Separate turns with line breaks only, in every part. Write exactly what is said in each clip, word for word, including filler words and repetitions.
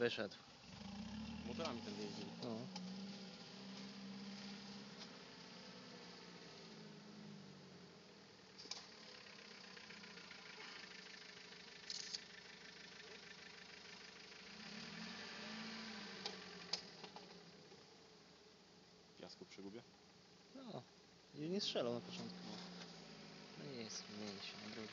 wyszedł.
Motorami ten jeździli.
No.
Piasku przegubię.
No. I nie strzelał na początku. No nie jest, zmieni się na drugi.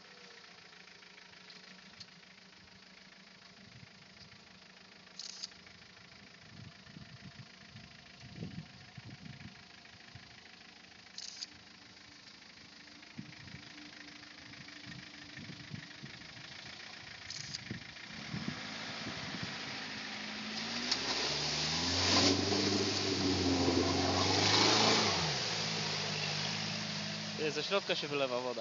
Ty, ze środka się wylewa woda.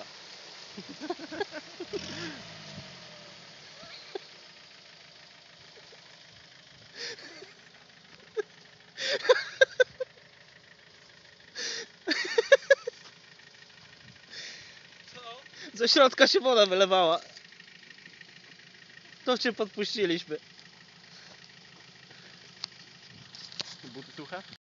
Ze środka się woda wylewała. To cię podpuściliśmy.
Buty suche?